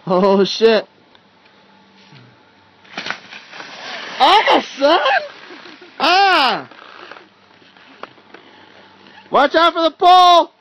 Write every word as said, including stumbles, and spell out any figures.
Oh shit. Ah, son! Ah! Watch out for the pole!